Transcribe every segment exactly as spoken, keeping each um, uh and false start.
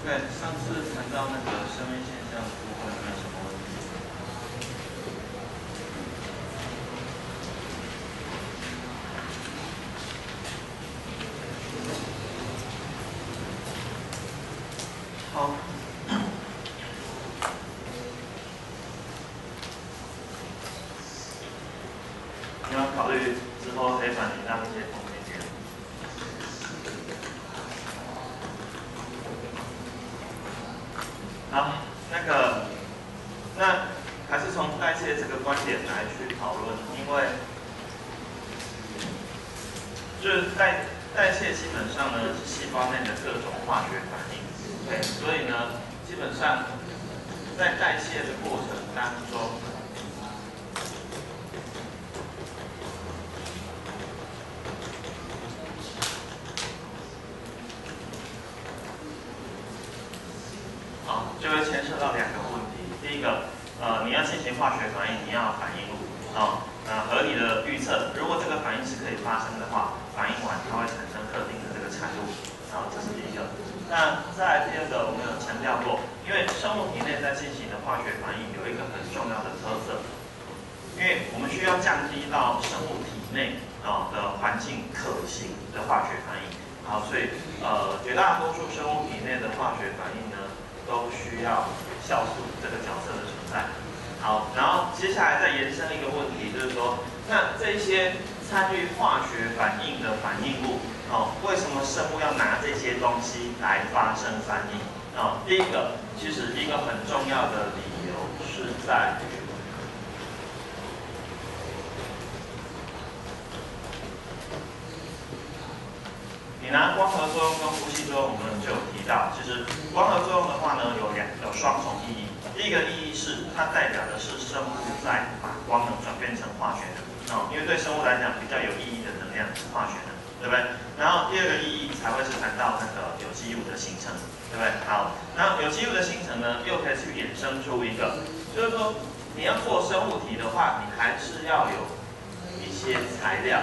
OK， 上次谈到那个生命现象的部分，有没有什么问题？好。你要考虑之后可以转移到一些同学点。好，那个，那还是从代谢这个观点来去讨论，因为就是代代谢基本上呢是细胞内的各种化学反应，对，所以呢基本上在代谢的过程当中。啊，就会牵涉到两个问题。第一个，呃，你要进行化学反应，你要有反应物，啊，呃，合理的预测，如果这个反应是可以发生的话，反应完它会产生特定的这个产物，啊，这是第一个。那再来第二个，我们有强调过，因为生物体内在进行的化学反应有一个很重要的特色，因为我们需要降低到生物体内啊的环境可行的化学反应，好，所以呃，绝大多数生物体内的化学反应呢。都需要酵素这个角色的存在。好，然后接下来再延伸一个问题，就是说，那这些参与化学反应的反应物，哦，为什么生物要拿这些东西来发生反应？哦，第一个，其实一个很重要的理由是在于。你拿光合作用跟呼吸作用，我们就有提到，其实光合作用的话呢，有两有双重意义。第一个意义是它代表的是生物在把光能转变成化学能，哦，因为对生物来讲比较有意义的能量是化学能，对不对？然后第二个意义才会是谈到那个有机物的形成，对不对？好，那有机物的形成呢，又可以去衍生出一个，就是说你要做生物体的话，你还是要有一些材料。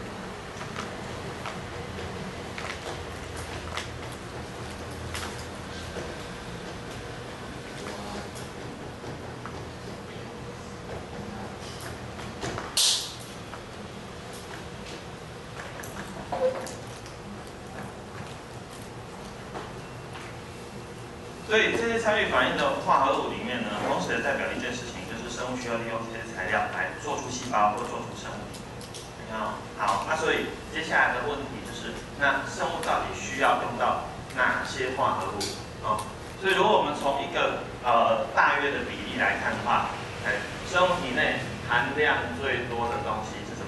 所以这些参与反应的化合物里面呢，同时也代表一件事情，就是生物需要利用这些材料来做出细胞或做出生物体。好，好，那所以接下来的问题就是，那生物到底需要用到哪些化合物？哦，所以如果我们从一个呃大约的比例来看的话，哎，生物体内含量最多的东西是什么？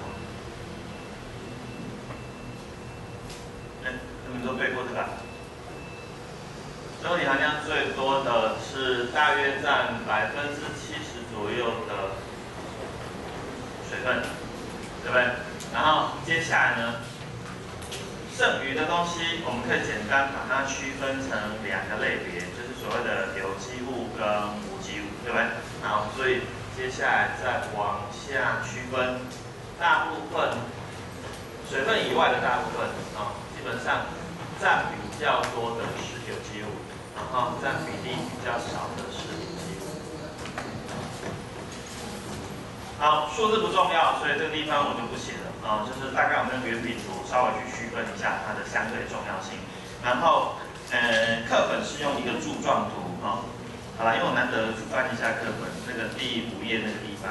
哎，你们都背过这个？生物体含量最多的是大约占百分之七十左右的水分，对不对？然后接下来呢，剩余的东西我们可以简单把它区分成两个类别，就是所谓的有机物跟无机物，对不对？好，所以接下来再往下区分，大部分水分以外的大部分啊，基本上占比较多的是有机物。然后占比例比较少的是无机物。好，数字不重要，所以这个地方我就不写了啊，就是大概我们用圆饼图稍微去区分一下它的相对重要性。然后，呃，课本是用一个柱状图啊，好了，因为我难得翻一下课本，那个第五页那个地方，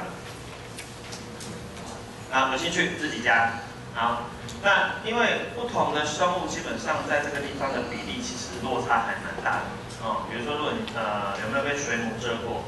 啊，有兴趣自己加。好，那因为不同的生物基本上在这个地方的比例其实落差还蛮大的哦。比如说，如果你呃有没有被水母蛰过？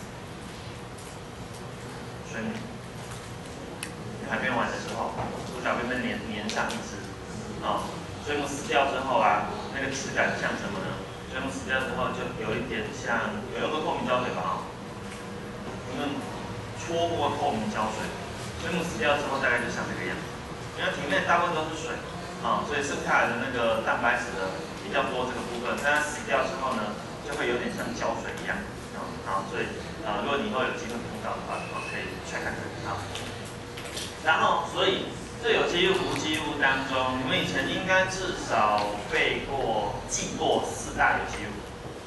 水母，海边玩的时候，触角边边粘粘上一只，哦，水母死掉之后啊，那个质感像什么呢？水母死掉之后就有一点像，有用过透明胶水吧？你们搓过透明胶水，水母死掉之后大概就像这个样子。因为体内大部分都是水，啊、哦，所以剩下来的那个蛋白质的比较多这个部分，但它死掉之后呢，就会有点像胶水一样，啊、哦，好，所以呃，如果你以后有机会碰到的话，哦，可以 check 看看，好。然后，所以这有机物、无机物当中，你们以前应该至少背过、记过四大有机物，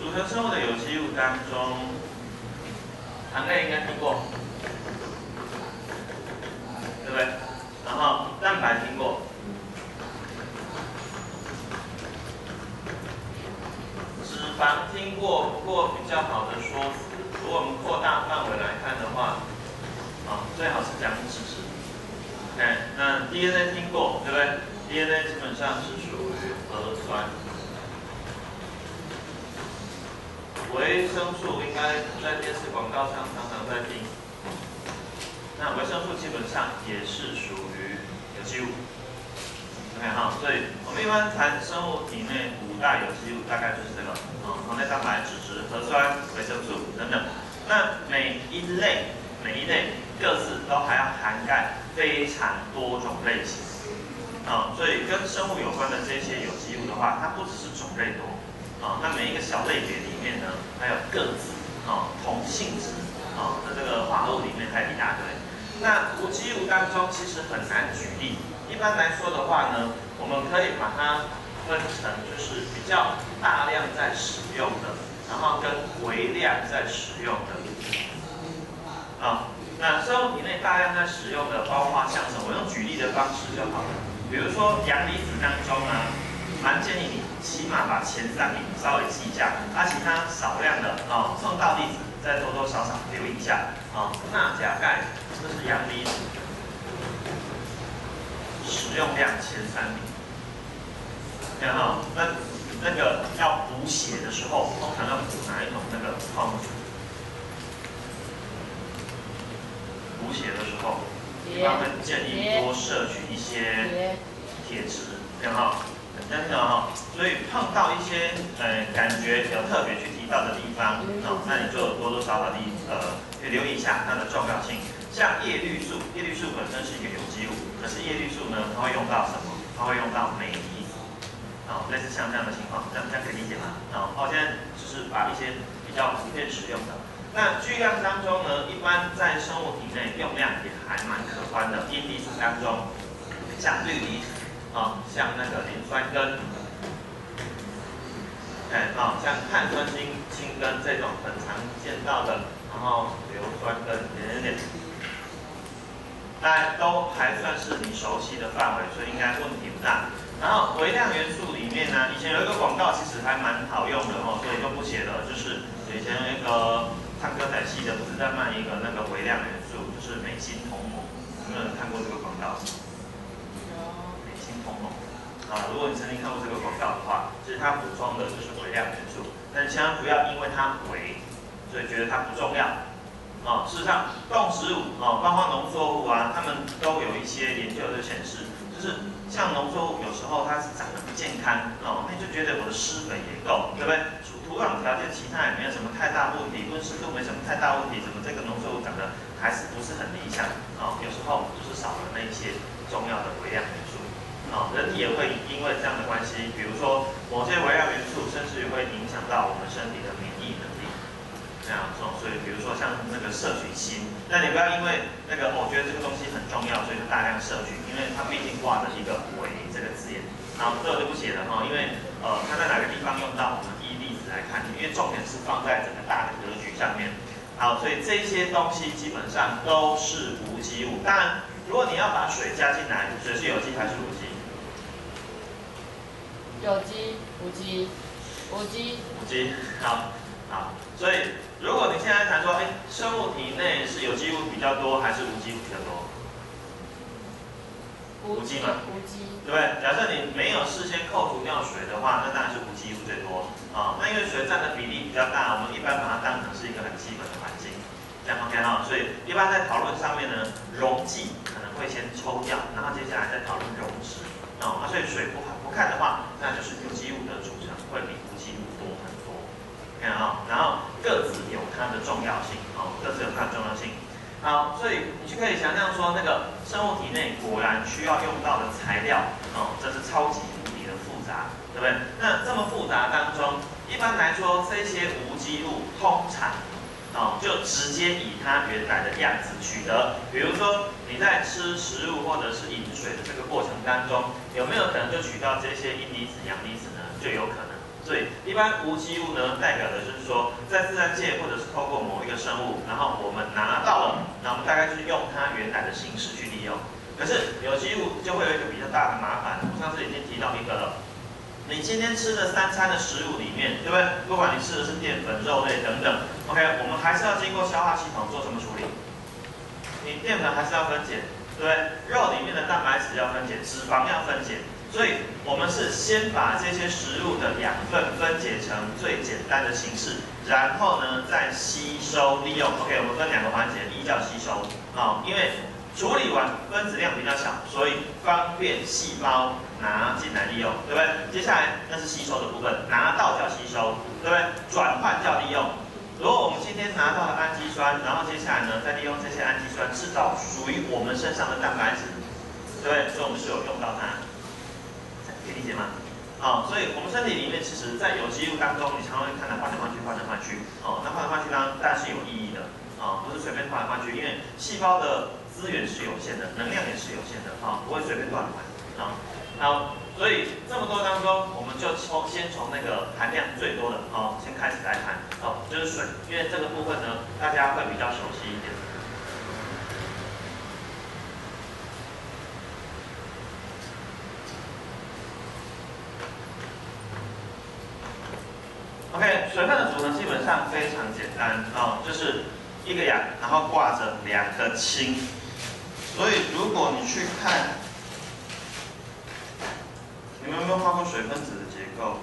组成生物的有机物当中，糖类应该听过，对不对？然后蛋白听过，脂肪听过，不过比较好的说辞，如果我们扩大范围来看的话，啊，最好是讲脂质。OK， 那 D N A 听过，对不对 ？D N A 基本上是属于核酸。维生素应该在电视广告上常常在听。那维生素基本上也是属于有机物。OK 哈，所以我们一般谈生物体内五大有机物，大概就是这个啊，糖类、蛋白、脂质、核酸、维生素等等。那每一类每一类各自都还要涵盖非常多种类型啊，所以跟生物有关的这些有机物的话，它不只是种类多。啊，那每一个小类别里面呢，还有各自啊同性质啊的这个化合物里面还有一大堆。那无机物当中其实很难举例，一般来说的话呢，我们可以把它分成就是比较大量在使用的，然后跟微量在使用的。啊，那生物体内大量在使用的，包括像什么？我用举例的方式就好了，比如说阳离子当中呢。蛮建议你起码把前三名稍微记一下，啊，其他少量的哦，送到粒子再多多少少留意一下哦。钠、钾、钙，这是阳离子，使用量前三名。看哈，那那个要补血的时候，通常要补哪一种那个矿物质？补血的时候，一般会建议多摄取一些铁质，看哈。这样哈，所以碰到一些呃感觉有特别去提到的地方，哦，那你就多多少少地呃去留意一下它的重要性。像叶绿素，叶绿素本身是一个有机物，可是叶绿素呢，它会用到什么？它会用到镁离子，哦，类似像这样的情况，这样这样可以理解吗？哦，我现在就是把一些比较普遍使用的。那巨量当中呢，一般在生物体内用量也还蛮可观的，阴离子当中，像氯离子。啊，像那个磷酸根，哎，啊，像碳酸氢氢根这种很常见到的，然后硫酸根点点点，大家都还算是你熟悉的范围，所以应该问题不大。然后微量元素里面呢，以前有一个广告其实还蛮好用的哦，所以就不写了，就是以前那个唱歌仔戏的不是在卖一个那个微量元素，就是镁锌同盟，有没有人看过这个广告？啊，如果你曾经看过这个广告的话，其实它补充的就是微量元素，但千万不要因为它微，所以觉得它不重要。啊，事实上，动植物啊，包括农作物啊，它们都有一些研究就显示，就是像农作物有时候它是长得不健康，哦，那你就觉得我的施肥也够，对不对？土壤条件其他也没有什么太大问题，温湿度没什么太大问题，怎么这个农作物长得还是不是很理想？啊，有时候就是少了那一些重要的微量元素。啊，人体也会因为这样的关系，比如说某些微量元素，甚至于会影响到我们身体的免疫能力。这样说，所以比如说像那个摄取锌，那你不要因为那个我觉得这个东西很重要，所以就大量摄取，因为它毕竟挂了一个“微”这个字眼。好，这我就不写了哈，因为呃它在哪个地方用到，我们依例子来看，因为重点是放在整个大的格局上面。好，所以这些东西基本上都是无机物。当然，如果你要把水加进来，水是有机还是无机？ 有机、无机、无机、 无机，好，好，所以如果你现在谈说，哎，生物体内是有机物比较多还是无机物比较多？无机嘛， 无机， 对不对？假设你没有事先扣除掉水的话，那当然是无机物最多啊。那因为水占的比例比较大，我们一般把它当成是一个很基本的环境，这样 OK 哈。所以一般在讨论上面呢，溶剂可能会先抽掉，然后接下来再讨论溶质。哦，啊，所以水不不看的话，那就是有机物的组成会比无机物多很多。看啊，然后各自有它的重要性，哦，各自有它的重要性。好，所以你就可以想象说，那个生物体内果然需要用到的材料，哦，这是超级无敌的复杂，对不对？那这么复杂当中，一般来说，这些无机物通常哦，就直接以它原来的样子取得。比如说你在吃食物或者是饮水的这个过程当中，有没有可能就取到这些阴离子、阳离子呢？就有可能。 所以一般无机物呢，代表的就是说，在自然界或者是透过某一个生物，然后我们拿到了，那我们大概就是用它原来的形式去利用。可是有机物就会有一个比较大的麻烦，我上次已经提到一个了。你今天吃的三餐的食物里面，对不对？不管你吃的是淀粉、肉类等等 ，OK， 我们还是要经过消化系统做什么处理？你淀粉还是要分解，对不对？肉里面的蛋白质要分解，脂肪要分解，所以我们是先把这些食物的养分分解成最简单的形式，然后呢再吸收利用。OK， 我们分两个环节，第一叫吸收啊、哦，因为处理完分子量比较小，所以方便细胞拿进来利用，对不对？接下来那是吸收的部分，拿到叫吸收，对不对？转换叫利用。如果我们今天拿到了氨基酸，然后接下来呢，再利用这些氨基酸制造属于我们身上的蛋白质，对不对？所以我们是有用到它，可以理解吗？哦，所以我们身体里面其实，在有机物当中，你常常会看到换来换去，换来换去。哦，那换来换去当然当然是有意义的，哦，不是随便换来换去，因为细胞的资源是有限的，能量也是有限的，啊、哦，不会随便乱换，啊、哦，好，所以这么多当中，我们就从先从那个含量最多的，哦，先开始来谈，哦，就是水，因为这个部分呢，大家会比较熟悉一点。OK， 水分的组成基本上非常简单，哦，就是一个氧，然后挂着两个氢。所以如果你去看，你们有没有画过水分子的结构？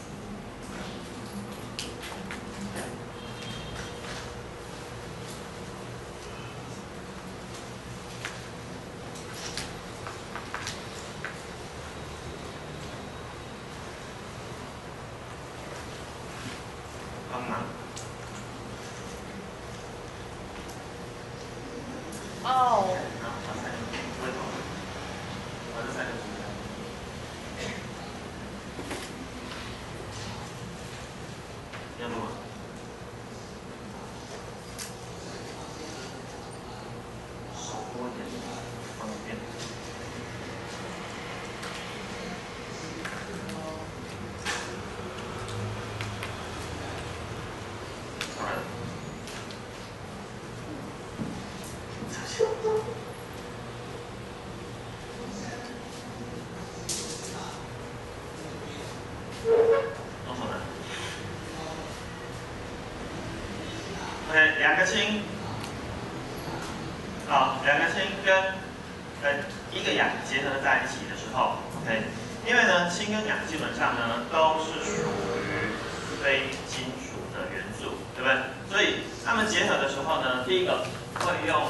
帮忙。 哦。 要录吗？少多一点，方便。好了。弄错了。OK， 两个氢，好，两个氢跟呃一个氧结合在一起的时候 ，OK， 因为呢氢跟氧基本上呢都是属于非金属的元素，对不对？所以它们结合的时候呢，第一个会用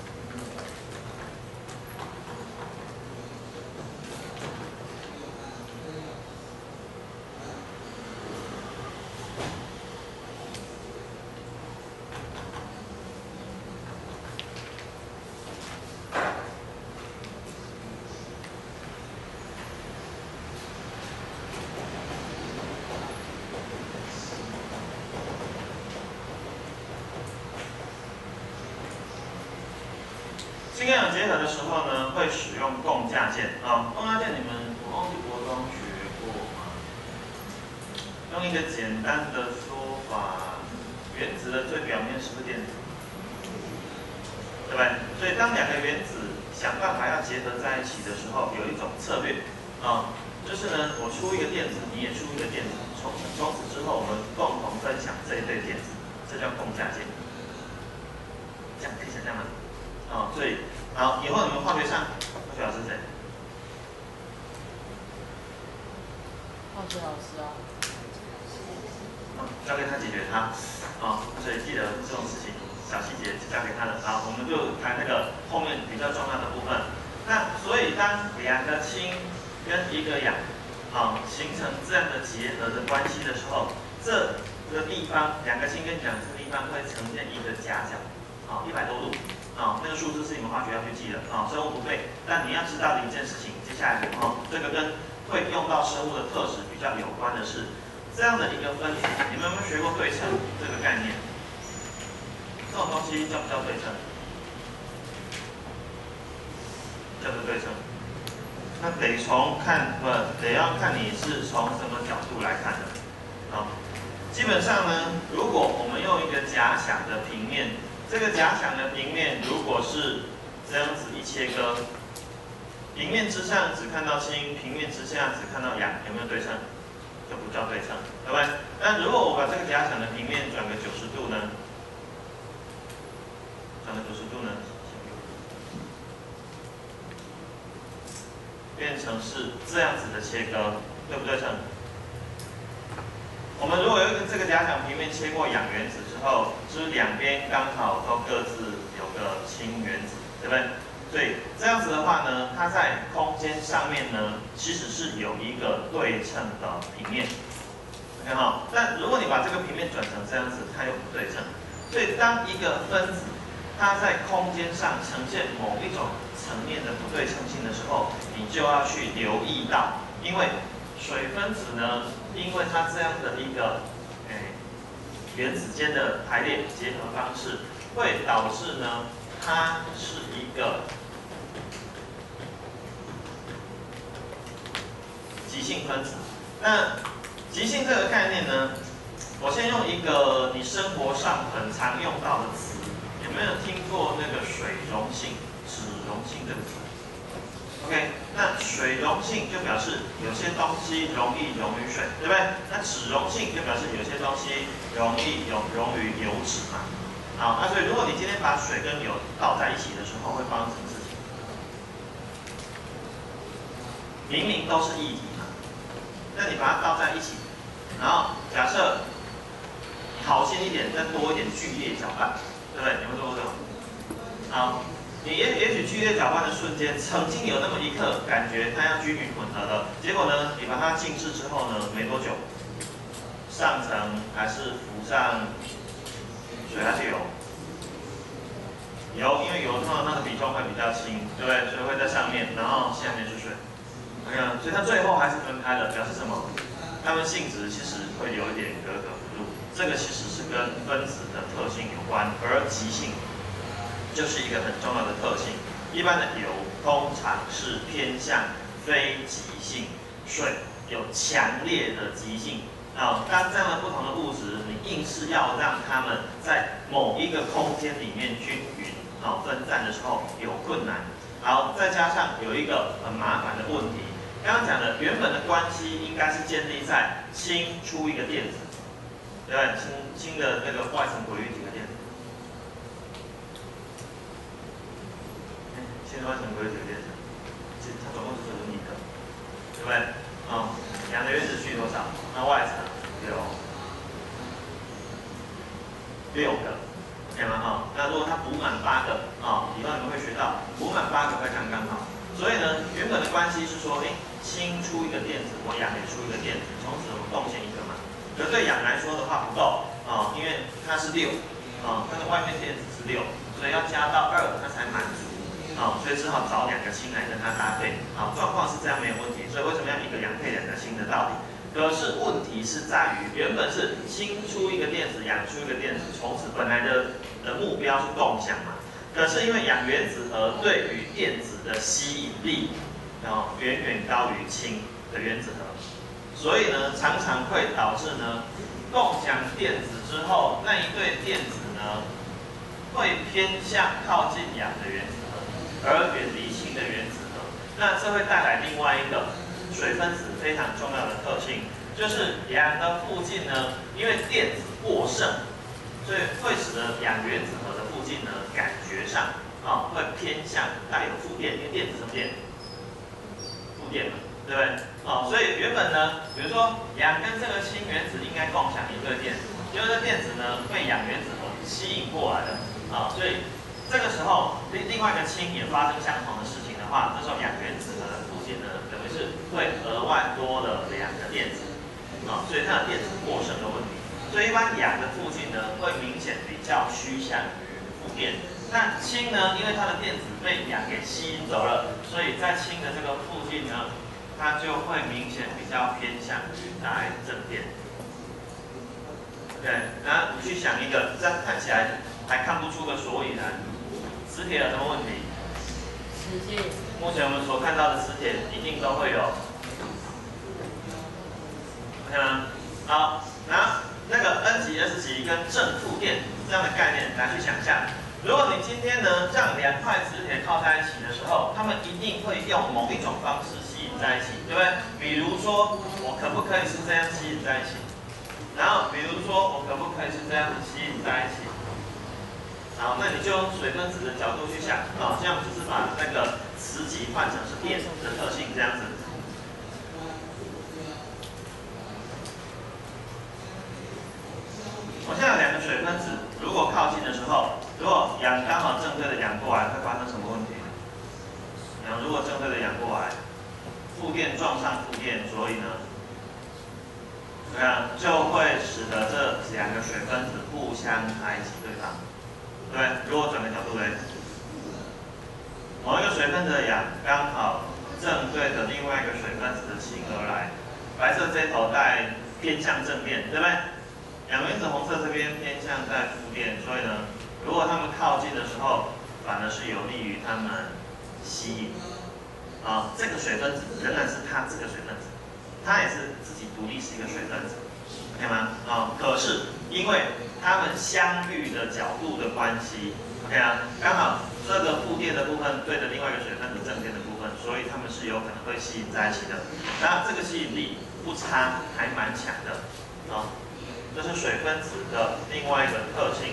氢跟氧结合的时候呢，会使用共价键啊。共价键你们我忘记国中学过吗？用一个简单的说法，原子的最表面是不是电子？对不对？所以当两个原子想办法要结合在一起的时候，有一种策略啊，就是呢，我出一个电子，你也出一个电子，从从此之后我们共同分享这一对电子，这叫共价键。这样可以想象吗？哦，所以好，以后你们化学上，化学老师谁？ 化学老师啊。 嗯，交给他解决它。哦，所以记得这种事情小细节交给他的。好，我们就谈那个后面比较重要的部分。那所以当两个氢跟一个氧，啊、哦，形成这样的结合的关系的时候，这个地方两个氢跟氧这个地方会呈现一个夹角，啊、哦，一百多度。啊、哦，那个数字是你们化学要去记的啊、哦，生物不背。但你要知道的一件事情，接下来哦，这个跟会用到生物的特质比较有关的是，这样的一个分子，你们有没有学过对称这个概念？这种东西叫不叫对称？叫做对称。那得从看不，得要看你是从什么角度来看的。 好，基本上呢，如果我们用一个假想的平面，这个假想的平面如果是这样子一切割，平面之上只看到氢，平面之下只看到氧，有没有对称？就不叫对称，对不对？那如果我把这个假想的平面转个九十度呢？转个九十度呢？变成是这样子的切割，对不对称？我们如果用这个假想平面切过氧原子之后，是不是两边刚好都各自有个氢原子，对不对？所以这样子的话呢，它在空间上面呢，其实是有一个对称的平面。OK 哈，但如果你把这个平面转成这样子，它又不对称。所以当一个分子它在空间上呈现某一种层面的不对称性的时候，你就要去留意到，因为水分子呢，因为它这样的一个诶原子间的排列结合方式，会导致呢，它是一个极性分子。那极性这个概念呢，我先用一个你生活上很常用到的词，有没有听过那个水溶性、脂溶性这个词 ？OK， 那水溶性就表示有些东西容易溶于水，对不对？那脂溶性就表示有些东西容易溶溶于油脂嘛。好，那所以如果你今天把水跟油倒在一起的时候，会发生什么事情？明明都是液体嘛，那你把它倒在一起，然后假设你好心一点，再多一点剧烈搅拌，对不对？有没有做过这种？好，你也也许剧烈搅拌的瞬间，曾经有那么一刻感觉它要均匀混合了，结果呢，你把它静置之后呢，没多久，上层还是浮上水还是油？油，因为油通常那个比重会比较轻，对不对？所以会在上面，然后下面是水。你看，所以它最后还是分开了，表示什么？它们性质其实会有一点格格不入。这个其实是跟分子的特性有关，而极性就是一个很重要的特性。一般的油通常是偏向非极性，水有强烈的极性。啊，当这样的不同的物质，你硬是要让它们在某一个空间里面均匀啊分散的时候，有困难。好，再加上有一个很麻烦的问题，刚刚讲的原本的关系应该是建立在氢出一个电子，对吧？氢氢的那个外层轨率几个电子？氢的外层轨率几个电子？其实它总共只有一个，对不对？啊、嗯，氧的原子序多少？那外层有六个。OK 吗？哈，那如果它补满八个啊，以后你们会学到补满八个会刚刚好。所以呢，原本的关系是说，哎，氢出一个电子，我氧也出一个电子，从此我们贡献一个嘛。可对氧来说的话不够啊，因为它是六啊，它的外面电子是六，所以要加到二它才满足啊，所以只好找两个氢来跟它搭配。啊，状况是这样没有问题。所以为什么要一个氧配两个氢的道理？可是问题是在于，原本是氢出一个电子，氧出一个电子，从此本来的的目标是共享嘛。可是因为氧原子核对于电子的吸引力，啊，远远高于氢的原子核，所以呢，常常会导致呢，共享电子之后，那一对电子呢，会偏向靠近氧的原子核，而远离氢的原子核。那这会带来另外一个水分子非常重要的特性，就是氧的附近呢，因为电子过剩，所以会使得氧原子核的附近呢，感觉上啊会偏向带有负电，因为电子什么电？负电嘛，对不对？哦，所以原本呢，比如说氧跟这个氢原子应该共享一对电子，结果这电子呢被氧原子核吸引过来了啊，所以这个时候另另外一个氢也发生相同的事情的话，这时候氧原子核的附近呢，等于是会额外多了两个电子啊，所以它的电子过剩的问题。所以一般氧的附近呢，会明显比较趋向于负电。那氢呢，因为它的电子被氧给吸引走了，所以在氢的这个附近呢，它就会明显比较偏向于带正电。对，那你去想一个，这样看起来还看不出个所以然，磁铁有什么问题？ 实际目前我们所看到的磁铁一定都会有。OK 吗？好。 拿那个 N 极、S 极跟正负电这样的概念来去想象。如果你今天呢让两块磁铁靠在一起的时候，它们一定会用某一种方式吸引在一起，对不对？比如说，我可不可以是这样吸引在一起？然后，比如说，我可不可以是这样子吸引在一起？好，那你就用水分子的角度去想，啊，这样就是把那个磁极换成是电的特性，这样子。我现在有两个水分子，如果靠近的时候，如果氧刚好正对的氧过来，会发生什么问题？氧如果正对的氧过来，负电撞上负电，所以呢，对啊，就会使得这两个水分子互相排挤对方，对不对？如果转个角度嘞，某一个水分子的氧刚好正对着另外一个水分子的氢而来，白色这一头带偏向正电，对不对？氧原子红色这边偏向带负电，所以呢，如果它们靠近的时候，反而是有利于它们吸引。啊，这个水分子仍然是它这个水分子，它也是自己独立是一个水分子 ，OK 吗？啊，可是因为它们相遇的角度的关系 ，OK 啊，刚好这个负电的部分对着另外一个水分子正电的部分，所以它们是有可能会吸引在一起的。那这个吸引力不差，还蛮强的，啊。这是水分子的另外一个特性。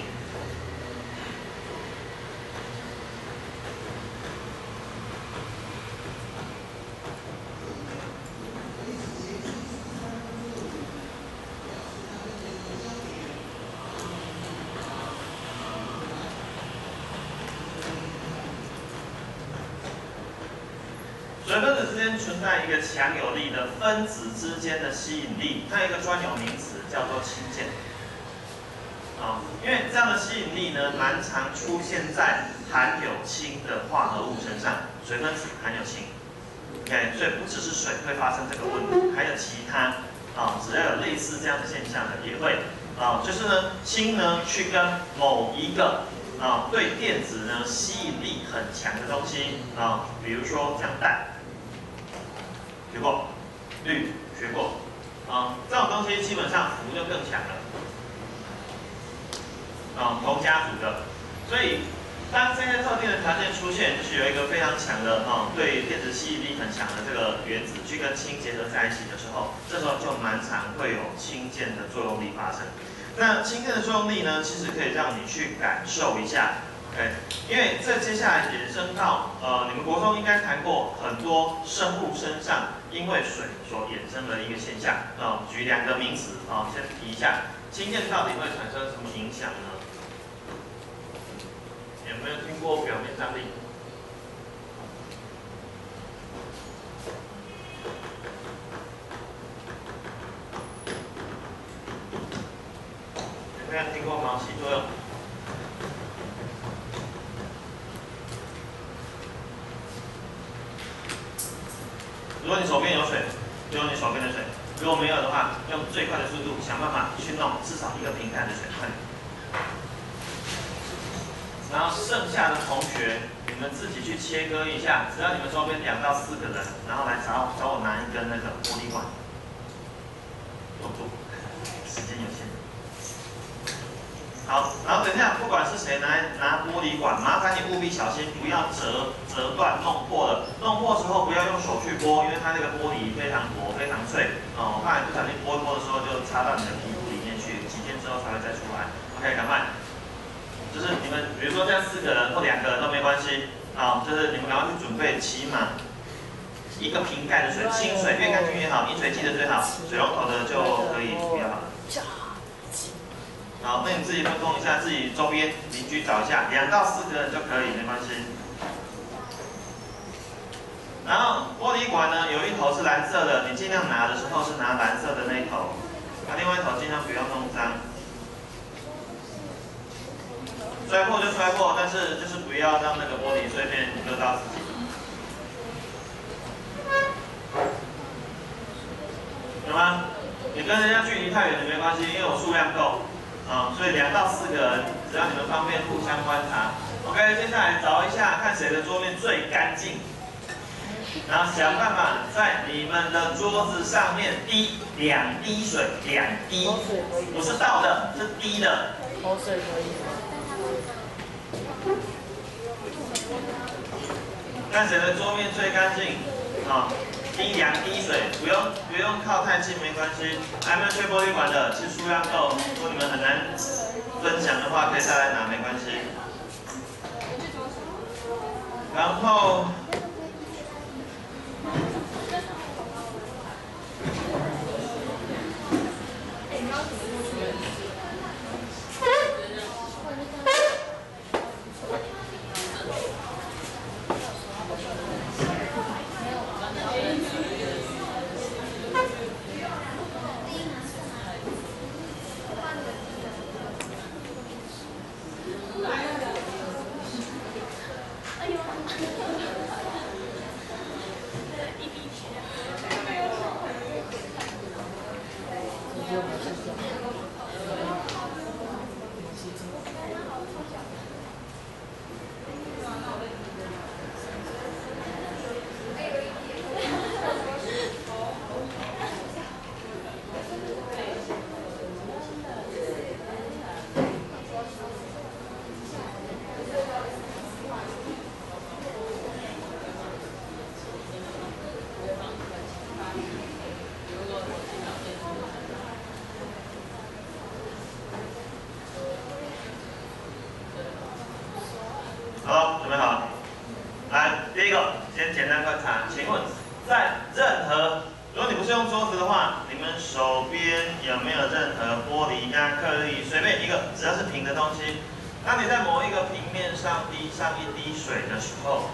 水分子之间存在一个强有力的分子之间的吸引力，它有一个专有名词叫做氢键。啊，因为这样的吸引力呢，蛮常出现在含有氢的化合物身上，水分子含有氢。OK， 所以不只是水会发生这个问题，还有其他啊，只要有类似这样的现象的也会啊，就是呢，氢呢去跟某一个啊对电子呢吸引力很强的东西啊，比如说像氮。学过，氯学过，啊，这种东西基本上氟就更强了，啊，同家族的，所以当这些特定的条件出现，就是有一个非常强的啊，对电子吸引力很强的这个原子去跟氢结合在一起的时候，这时候就蛮常会有氢键的作用力发生。那氢键的作用力呢，其实可以让你去感受一下。OK， 因为这接下来延伸到呃，你们国中应该谈过很多生物身上因为水所衍生的一个现象啊、呃。举两个名词啊、呃，先提一下，氢键到底会产生什么影响呢？有没有听过表面张力？有没有听过毛细作用？如果你手边有水，就用你手边的水；如果没有的话，用最快的速度想办法去弄至少一个瓶盖的水，快点。然后剩下的同学，你们自己去切割一下，只要你们周边两到四个人，然后来找找我拿一根那个玻璃管，有度，时间有限。好，然后等一下，不管是谁拿拿玻璃管，麻烦你务必小心，不要折折断、弄破了。弄破之后不要用手去拨，因为它那个玻璃非常薄、非常脆，哦，我怕你不小心拨一拨的时候就插到你的皮肤里面去，几天之后才会再出来。OK， 赶快，就是你们比如说这样四个人或两个人都没关系，啊、哦，就是你们赶快去准备，起码一个瓶盖的水，清水越干净越好，饮水机的最好，水龙头的就可以不要好了。好，那你自己分工一下，自己周边邻居找一下，两到四个人就可以，没关系。然后玻璃管呢，有一头是蓝色的，你尽量拿的时候是拿蓝色的那一头，那另外一头尽量不要弄脏。摔破就摔破，但是就是不要让那个玻璃碎片割到自己。有吗？你跟人家距离太远也没关系，因为我数量够。啊、嗯，所以两到四个人，只要你们方便互相观察。OK， 接下来找一下，看谁的桌面最干净。 然后想办法在你们的桌子上面滴两滴水，两滴，不是倒的，是滴的。 口水可以吗？ 看谁的桌面最干净啊？滴两滴水，不用不用靠太近，没关系。还没有吹玻璃管的，其实数量够。如果你们很难分享的话，可以再来拿，没关系。然后。好，准备好了。来，第一个，先简单观察。请问，在任何，如果你不是用桌子的话，你们手边有没有任何玻璃呀、克力，随便一个，只要是平的东西。当你在某一个平面上滴上一滴水的时候，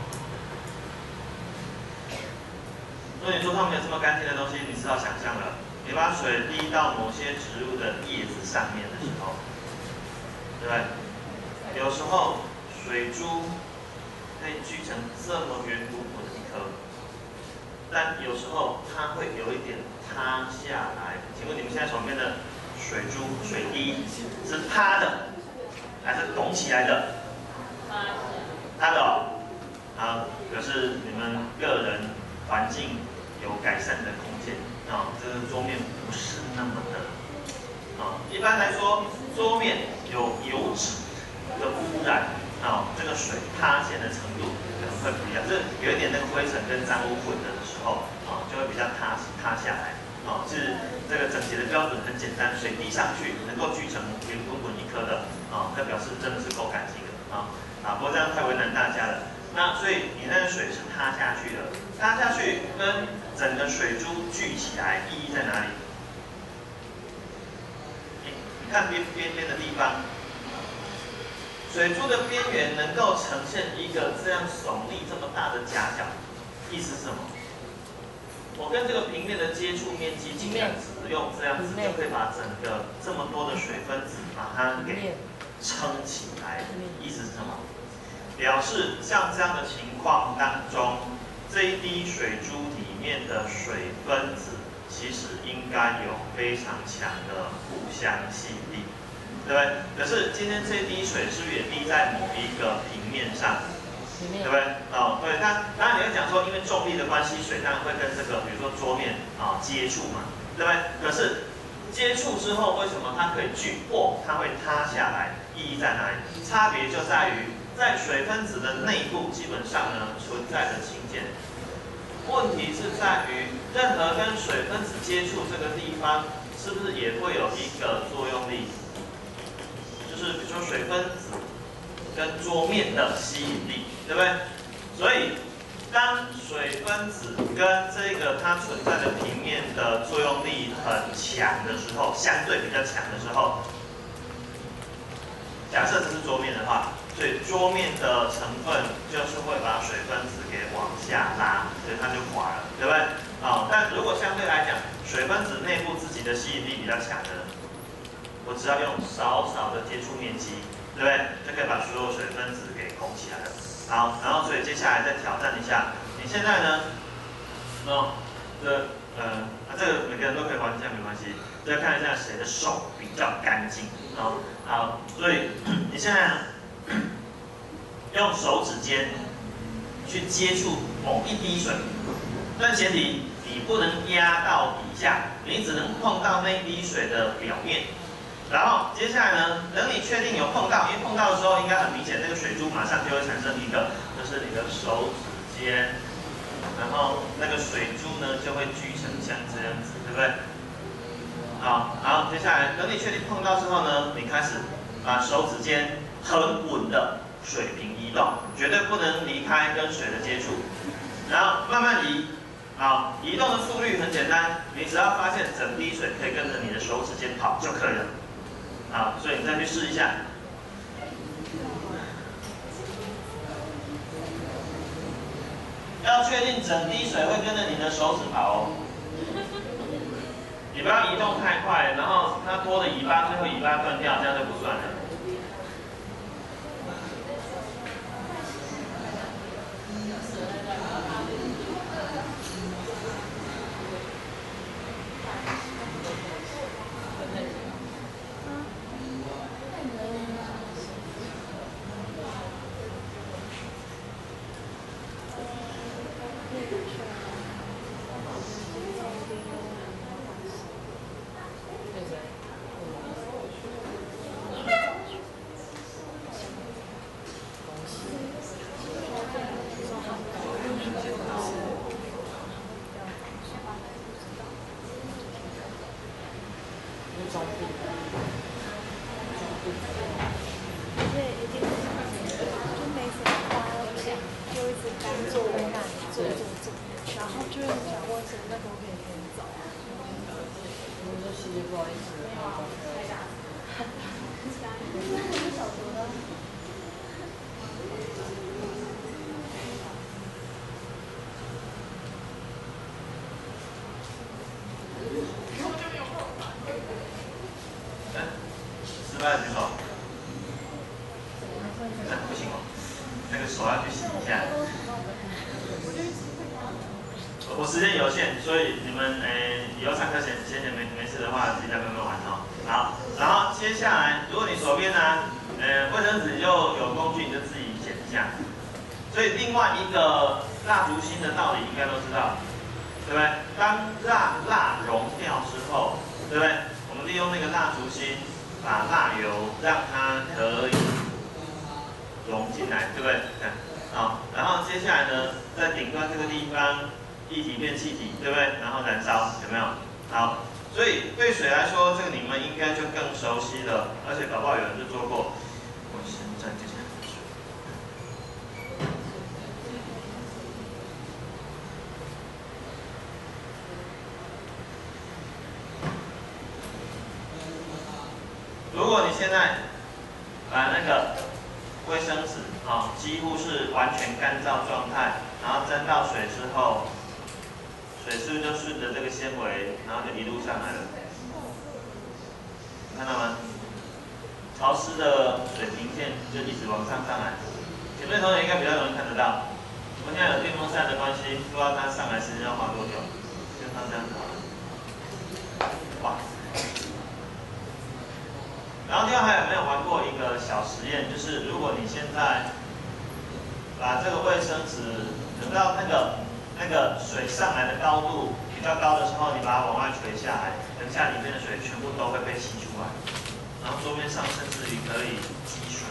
如果你桌上没有这么干净的东西，你只好想象了。你把水滴到某些植物的叶子上面的时候，对不对？有时候。水珠可以聚成这么圆鼓鼓的一颗，但有时候它会有一点塌下来。请问你们现在手边的水珠、水滴是塌的，还是拱起来的？塌的哦。好，表示你们个人环境有改善的空间啊、哦，这个桌面不是那么的啊、哦。一般来说，桌面有油脂的污染。哦，这个水塌陷的程度可能会比较，就是有一点那个灰尘跟脏污混合的时候，啊、哦，就会比较塌塌下来。哦，是这个整洁的标准很简单，水滴上去能够聚成圆滚滚一颗的，啊、哦，那表示真的是够干净的啊啊！不过这样太为难大家了。那所以你那个水是塌下去的，塌下去跟整个水珠聚起来意义在哪里？你你看边边边的地方。水珠的边缘能够呈现一个这样耸立这么大的夹角，意思是什么？我跟这个平面的接触面积尽量只用这样子，就可以把整个这么多的水分子把它给撑起来。意思是什么？表示像这样的情况当中，这一滴水珠里面的水分子其实应该有非常强的互相吸引力。对不对？可是今天这滴水是不是也滴在某一个平面上？对不对？哦，对。那当然你会讲说，因为重力的关系，水当然会跟这个，比如说桌面啊、哦、接触嘛，对不对？可是接触之后，为什么它可以聚或它会塌下来？意义在哪里？差别就在于，在水分子的内部，基本上呢存在着氢键。问题是在于，任何跟水分子接触这个地方，是不是也会有一个作用力？就是比如说水分子跟桌面的吸引力，对不对？所以当水分子跟这个它存在的平面的作用力很强的时候，相对比较强的时候，假设这是桌面的话，所以桌面的成分就是会把水分子给往下拉，所以它就滑了，对不对？哦，但如果相对来讲，水分子内部自己的吸引力比较强的。我只要用少少的接触面积，对不对？就可以把所有水分子给拱起来了。好，然后所以接下来再挑战一下，你现在呢？哦，这呃啊这个每个人都可以玩一下，没关系。再看一下谁的手比较干净。好，好，所以你现在呢，用手指尖去接触某一滴水，但前提你不能压到底下，你只能碰到那滴水的表面。然后接下来呢，等你确定有碰到，因为碰到的时候应该很明显，那个水珠马上就会产生一个，就是你的手指尖，然后那个水珠呢就会聚成像这样子，对不对？好，好，接下来等你确定碰到之后呢，你开始把手指尖很稳的水平移动，绝对不能离开跟水的接触，然后慢慢移。好，移动的速率很简单，你只要发现整滴水可以跟着你的手指尖跑就可以了。好，所以你再去试一下。要确定整滴水会跟着你的手指跑哦。你不要移动太快，然后它拖的尾巴，最后尾巴断掉，这样就不算了。失败的举手。那不行哦，那个手要去洗一下。我时间有限，所以你们诶以后上课前闲闲没没事的话，自己再慢慢玩哦。好，然后接下来，如果你手边呢，呃卫生纸就有工具，你就自己剪一下。所以另外一个蜡烛芯的道理应该都知道，对不对？当蜡蜡融掉之后，对不对？我们利用那个蜡烛芯，把蜡油让它可以融进来，对不对？看，好，然后接下来呢，在顶端这个地方。液体变气体，对不对？然后燃烧，有没有？好，所以对水来说，这个你们应该就更熟悉了，而且搞不好有人就做过。我现在就这样。如果你现在把那个卫生纸啊、哦，几乎是完全干燥状态，然后沾到水之后。水是不是就顺着这个纤维，然后就一路上来了？看到吗？潮湿的水平线就一直往上上来。前面同学应该比较容易看得到。我们现在有电风扇的关系，不知道它上来时间要花多久。就它这样子好了。哇！然后另外还有没有玩过一个小实验？就是如果你现在把这个卫生纸等到那个。那个水上来的高度比较高的时候，你把它往外垂下来，等下里面的水全部都会被吸出来，然后桌面上甚至于可以积水。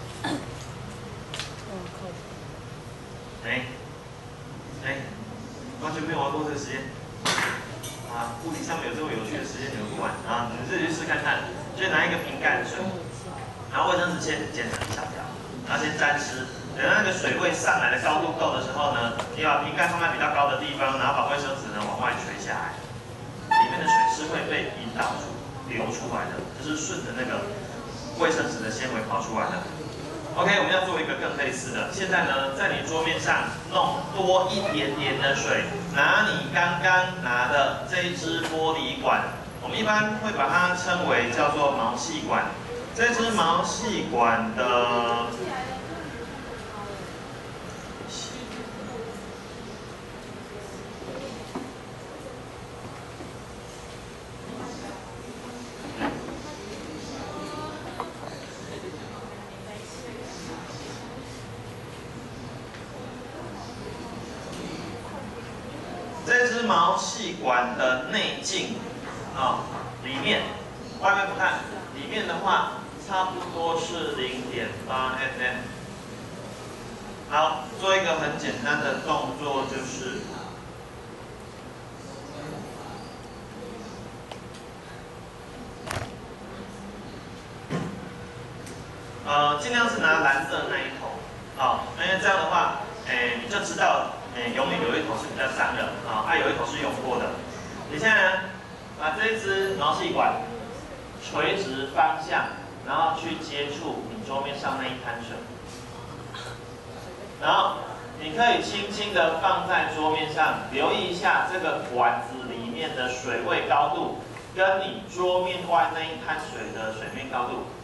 哎，哎，完全没有玩过这个实验。啊，物理上面有这么有趣的实验，你们不玩啊？你们自己去试看看。就拿一个瓶盖的水，然后卫生纸先剪成一小条，然后先沾湿。等到那个水位上来的高度够的时候呢，你把瓶盖放在比较高的地方，然后把卫生纸呢往外垂下来，里面的水是会被引导出流出来的，就是顺着那个卫生纸的纤维跑出来的。OK， 我们要做一个更类似的。现在呢，在你桌面上弄多一点点的水，拿你刚刚拿的这一支玻璃管，我们一般会把它称为叫做毛细管。这支毛细管的支毛细管的内径啊，里面，外面不看，里面的话差不多是零点八 mm。好，做一个很简单的动作，就是。 呃，尽量是拿蓝色那一头，啊、哦，因为这样的话，诶，你就知道，诶，永远有一头是比较脏的，啊、哦，还有一头是用过的。你现在呢，把这一支毛细管垂直方向，然后去接触你桌面上那一滩水，然后你可以轻轻的放在桌面上，留意一下这个管子里面的水位高度，跟你桌面外那一滩水的水面高度。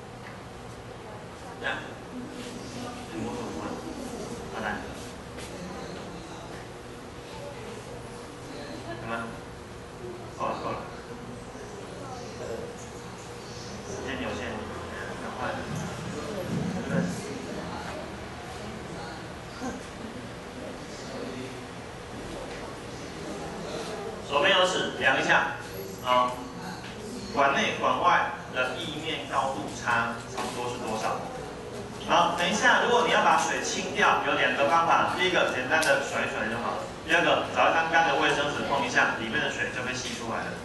这样，你摸手摸，好来，怎么？够了够了，时间有限，赶快。手边有尺，量一下，啊，管内管外的液面高度差差不多是多少？ 好，等一下，如果你要把水清掉，有两个方法。第一个，简单的甩一甩就好；第二个，找一张干的卫生纸碰一下，里面的水就被吸出来了。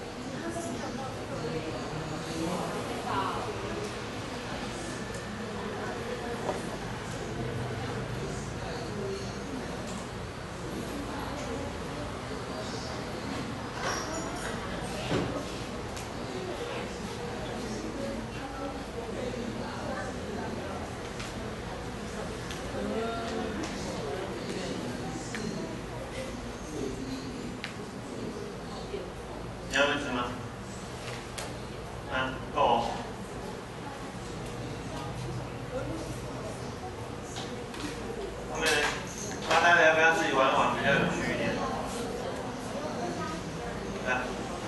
你要位置吗？嗯，够哦。后面发呆的要不要自己玩玩，比较有趣一点？来，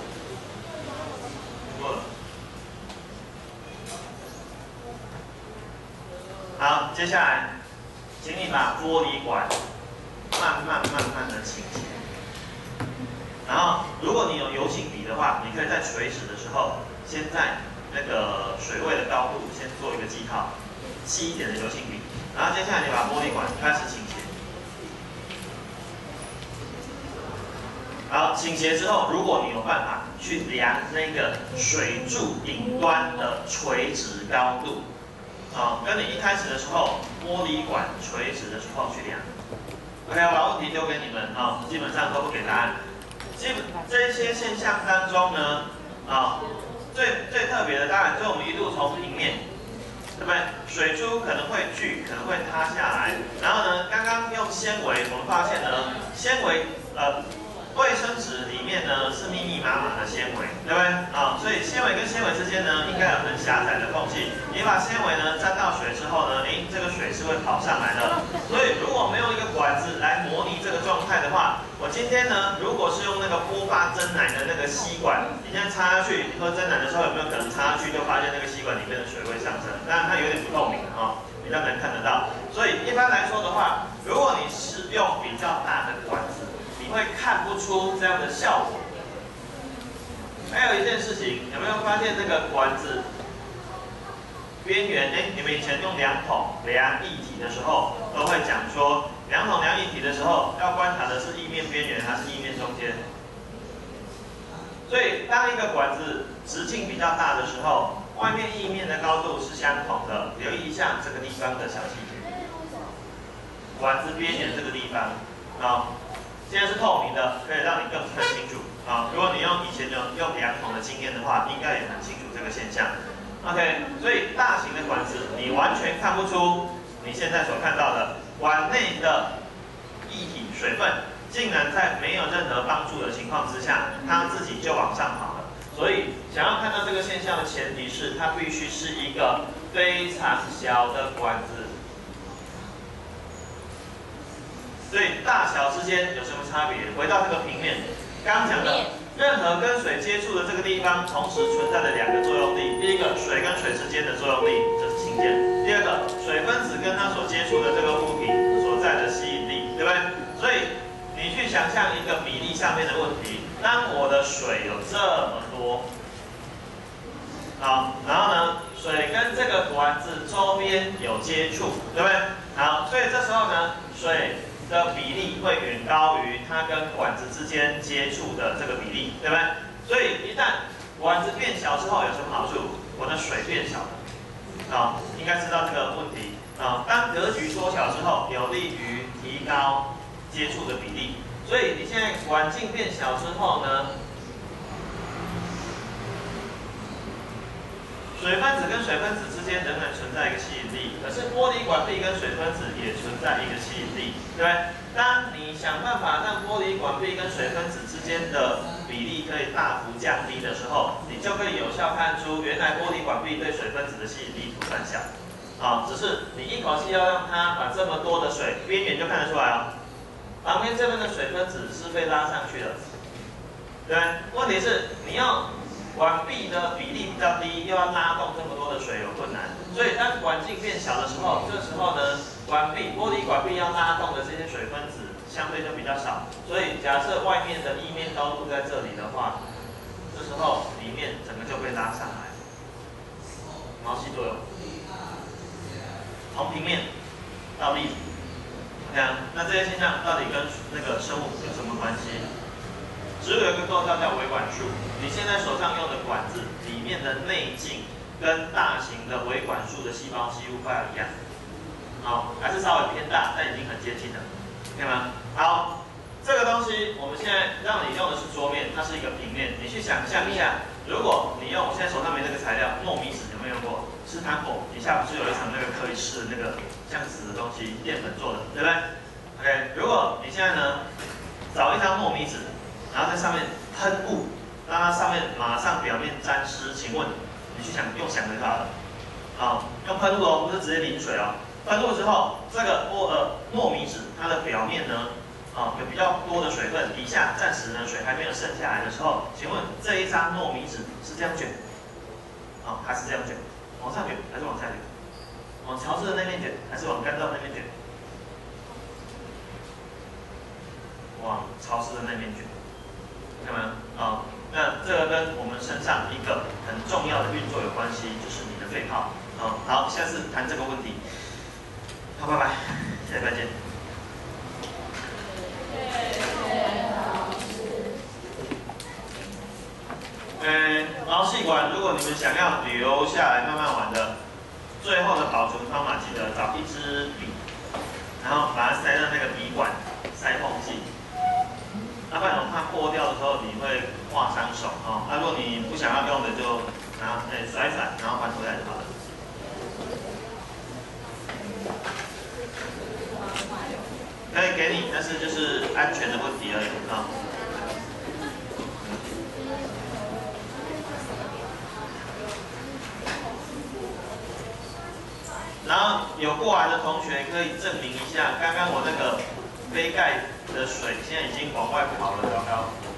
过了。好，接下来，请你把玻璃管慢慢慢慢的倾斜。 然后，如果你有油性笔的话，你可以在垂直的时候，先在那个水位的高度先做一个记号，细一点的油性笔。然后接下来你把玻璃管开始倾斜。好，倾斜之后，如果你有办法去量那个水柱顶端的垂直高度，啊，跟你一开始的时候玻璃管垂直的时候去量。OK， 我把问题丢给你们啊，基本上都不给答案。 基本这些现象当中呢，啊，最最特别的当然就是我们一路从平面，对不对？水珠可能会聚，可能会塌下来。然后呢，刚刚用纤维，我们发现呢，纤维呃，卫生纸里面呢是密密麻麻的纤维，对不对？啊，所以纤维跟纤维之间呢，应该有很狭窄的缝隙。你把纤维呢沾到水之后呢，诶，这个水是会跑上来的。所以如果没有一个管子来模拟这个状态的话， 我今天呢，如果是用那个波霸真奶的那个吸管，你现在插下去喝真奶的时候，有没有可能插下去就发现那个吸管里面的水位上升？当然它有点不透明啊，比较难看得到。所以一般来说的话，如果你是用比较大的管子，你会看不出这样的效果。还有一件事情，有没有发现那个管子边缘？哎，你们以前用量筒量液体的时候，都会讲说。 量筒量液体的时候，要观察的是液面边缘还是液面中间。所以，当一个管子直径比较大的时候，外面液面的高度是相同的。留意一下这个地方的小细节，管子边缘这个地方啊，现在是透明的，可以让你更看清楚啊。如果你用以前用用量筒的经验的话，应该也很清楚这个现象。OK， 所以大型的管子你完全看不出你现在所看到的。 管内的液体水分竟然在没有任何帮助的情况之下，它自己就往上跑了。所以，想要看到这个现象的前提是，它必须是一个非常小的管子。所以，大小之间有什么差别？回到这个平面，刚讲的，任何跟水接触的这个地方，同时存在的两个作用力。第一个，水跟水之间的作用力，这是氢键。 第二个，水分子跟它所接触的这个物体所在的吸引力，对不对？所以你去想象一个比例上面的问题，当我的水有这么多，好，然后呢，水跟这个管子周边有接触，对不对？好，所以这时候呢，水的比例会远高于它跟管子之间接触的这个比例，对不对？所以一旦管子变小之后有什么好处？我的水变小了，啊，应该知道这个问题啊。当格局缩小之后，有利于提高接触的比例。所以你现在管径变小之后呢，水分子跟水分子之间仍然存在一个吸引力，可是玻璃管壁跟水分子也存在一个吸引力，对不对？当你想办法让玻璃管壁跟水分子之间的比例可以大幅降低的时候，你就可以有效看出原来玻璃管壁对水分子的吸引力不算小，啊，只是你一口气要让它把这么多的水，边缘就看得出来哦，旁边这边的水分子是被拉上去的，对不对？问题是你要管壁的比例比较低，又要拉动这么多的水有困难，所以当管径变小的时候，这时候呢，管壁玻璃管壁要拉动的这些水分子相对就比较少。所以假设外面的液面高度在这里的话，这时候里面整个就被拉上来，毛细作用，从平面到立体。OK 啊，那这些现象到底跟那个生物有什么关系？植物有一个构造叫维管束，你现在手上用的管子里面的内径跟大型的维管束的细胞几乎快要一样，好，还是稍微偏大，但已经很接近了，可以吗？好，这个东西我们现在让你用的是桌面，它是一个平面，你去想象一下，如果你用我现在手上没这个材料，糯米纸有没有用过？吃糖果底下不是有一层那个可以吃的那个像纸的东西，淀粉做的，对不对 ？OK， 如果你现在呢找一张糯米纸。然后在上面喷雾，让它上面马上表面沾湿。请问，你去想用想就好了。啊，用喷雾哦，不是直接淋水哦。喷雾之后，这个玻呃糯米纸它的表面呢，啊有比较多的水分，底下暂时呢水还没有渗下来的时候，请问这一张糯米纸是这样卷，啊还是这样卷？往上卷还是往下卷？往潮湿的那边卷还是往干燥的那边卷？往潮湿的那边卷。看到没有？啊，那这个跟我们身上一个很重要的运作有关系，就是你的肺泡。啊，好，下次谈这个问题。好，拜拜，下礼拜见。嗯，毛细管，如果你们想要留下来慢慢玩的，最后的保存方法记得找一支笔，然后把它塞到那个笔管塞缝剂。要不然我怕破掉的时候你会划伤手哦。那、啊、如果你不想要用的就拿哎甩一甩，然后还回来就好了。可以给你，但是就是安全的问题而已啊。然后有过来的同学可以证明一下，刚刚我那个杯盖的水现在已经往外跑了，糟糕。